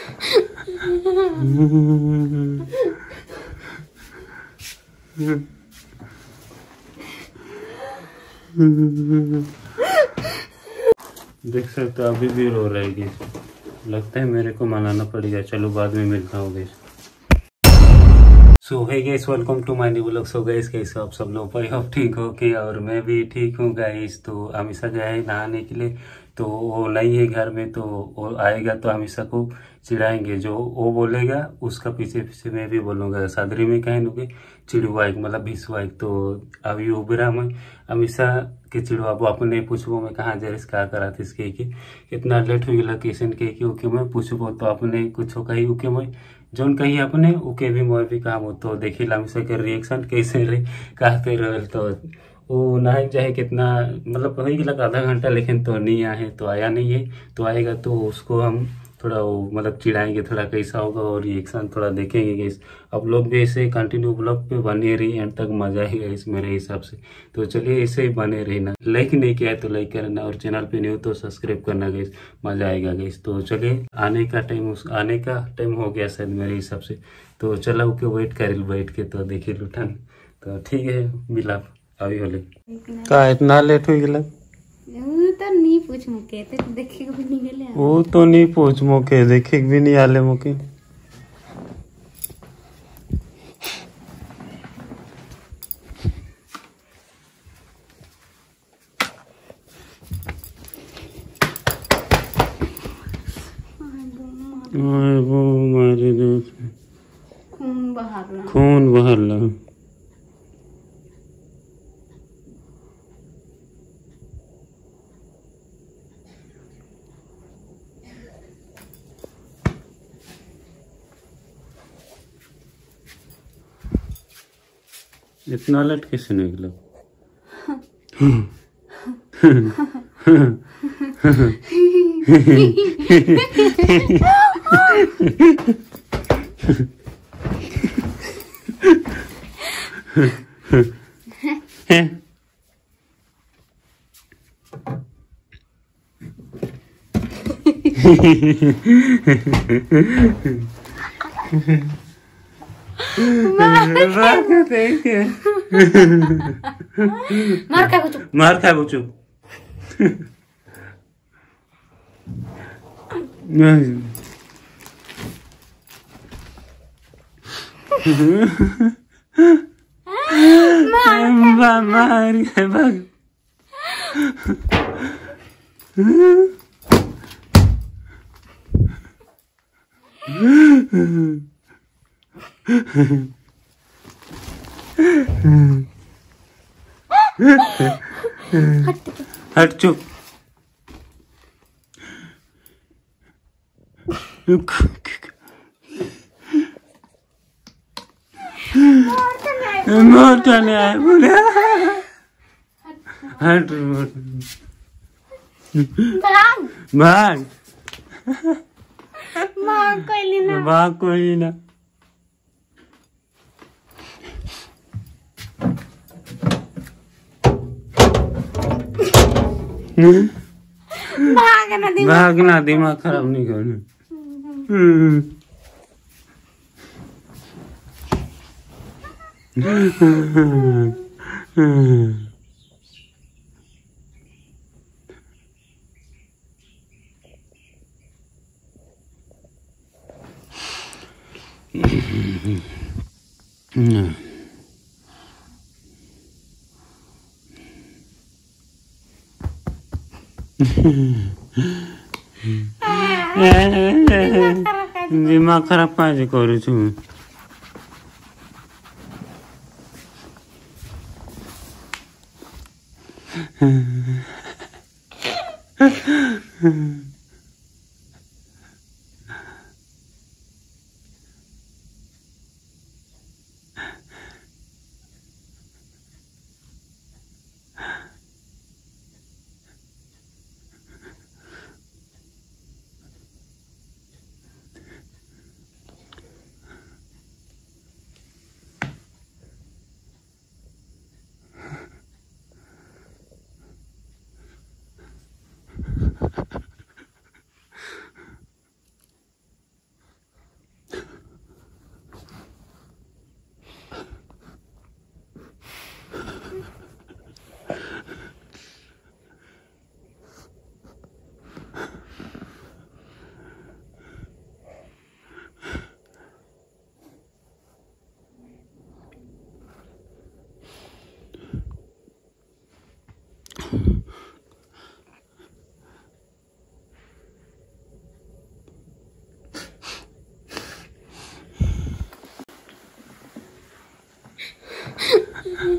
देख सकते हो अभी भी रो रहेगी। लगता है मेरे को मनाना पड़ेगा। चलो बाद में मिलता हूँ guys. So hey guys, welcome to my new vlog. So guys कैसे आप सब लोग, आई होप ठीक हो के, और मैं भी ठीक हूँ गाइस। तो अमीषा गया है नहाने के लिए, तो वो नहीं है घर में, तो वो आएगा तो अमीषा को चिढ़ाएंगे। जो वो बोलेगा उसका पीछे पीछे मैं भी बोलूँगा। सादरी में कहें नुके चिड़वाइक मतलब भिसवाइक। तो अभी उबरा मैं अमीषा के चिड़वाबो अपने पूछबो मैं कहाँ जा का करा थी इसके कि इतना लेट हो गया किसन के कि ओके मैं पूछबो तो अपने कुछ कही उके मैं जोन कही अपने उके भी मैं भी काम हो। तो देखी अमीषा के रिएक्शन कैसे रहे कहते रहे। तो वो नहीं चाहे कितना मतलब हो गया आधा घंटा, लेकिन तो नहीं आए, तो आया नहीं है। तो आएगा तो उसको हम थोड़ा वो मतलब चिढ़ाएंगे, थोड़ा कैसा होगा और रिएक्शन थोड़ा देखेंगे गाइस। अब लोग भी ऐसे कंटिन्यू ब्लॉग पे बने रही एंड तक मजा आएगा इस मेरे हिसाब से। तो चलिए ऐसे ही बने रहना। लाइक नहीं किया है तो लाइक करना, और चैनल पे न्यू तो सब्सक्राइब करना गाइस, मजा आएगा गाइस। तो चलिए आने का टाइम हो गया शायद मेरे हिसाब से। तो चला के वेट कर बैठ के, तो देखिए लुठन। तो ठीक है मिला अभी होले का इतना लेट हो गया। तो नहीं पूछ मुके तो देखे भी नहीं गेले। वो तो नहीं पूछ मोके देखे भी नहीं आले मोके। वो मारे खून बहरला। इतना लेट कैसे निकला? मार खा बुचू। मार भाग। हट चुप। मोटा नहीं आया बोले। हट भाग भाग कोई ना। भागना दिमाग खराब नहीं करना। दिमाग खराब काहे करू छु?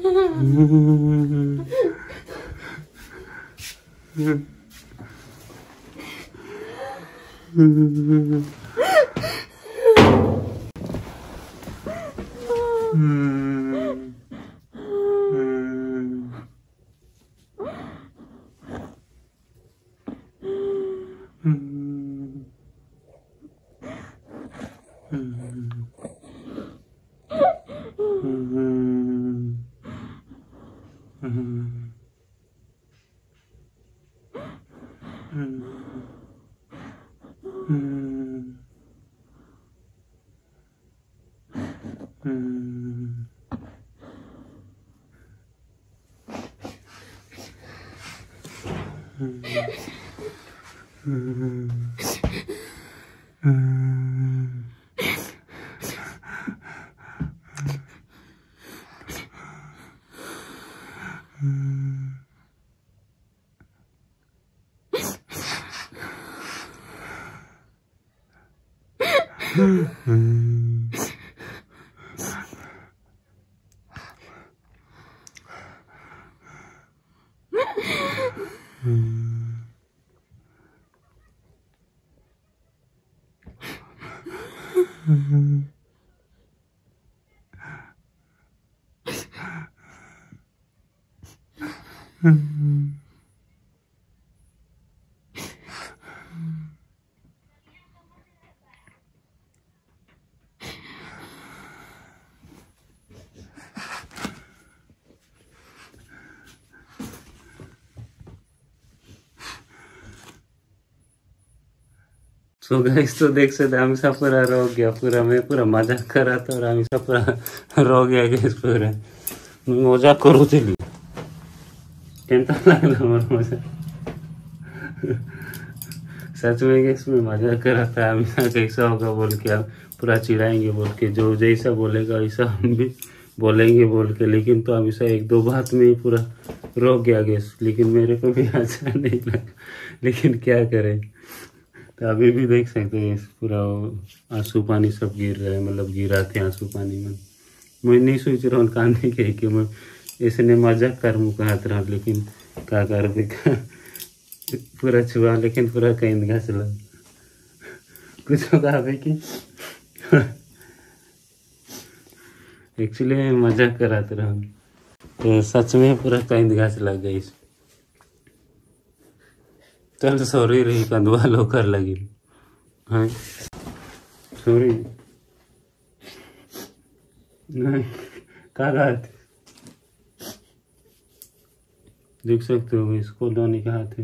सो गाइस तो देख सकते हमेशा पूरा रो गया पूरा मैं पूरा मजाक कर रहा था और हमेशा पूरा रो गया गैस पूरा मजाक करूଥିଲି केंता लागला मोर मजाक सच में गैस में मजाक कर रहा था हमेशा कैसा होगा बोल के आप पूरा चिढ़ाएंगे बोल के जो जैसा बोलेगा वैसा हम भी बोलेंगे बोल के लेकिन तो हमेशा एक दो बात में ही पूरा रो गया गैस लेकिन मेरे को भी अच्छा नहीं लगा लेकिन क्या करें तो अभी भी देख सकते हैं पूरा आंसू पानी सब गिर रहा है मतलब गिरा थे आंसू पानी में मैं नहीं सोच रहा हूँ कांदने के कि मैं इसने मजाक कर मुँह हाथ रहा लेकिन क्या कर देखा पूरा छुआ लेकिन पूरा कहीं घास लगा कुछ कहा कि एक्चुअली मैं मजाक कराते रहा तो सच में पूरा कहीं घास लग गई चल सॉरी रही कंदवा लोकर लगी हाँ सॉरी नहीं क्या बात देख सकते हो इसको धोने के हाथ है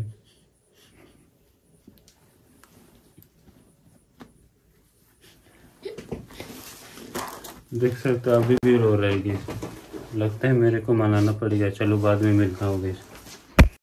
देख सकते हो अभी भी रो रहेगी लगता है मेरे को मनाना पड़ेगा चलो बाद में मिलता हूँ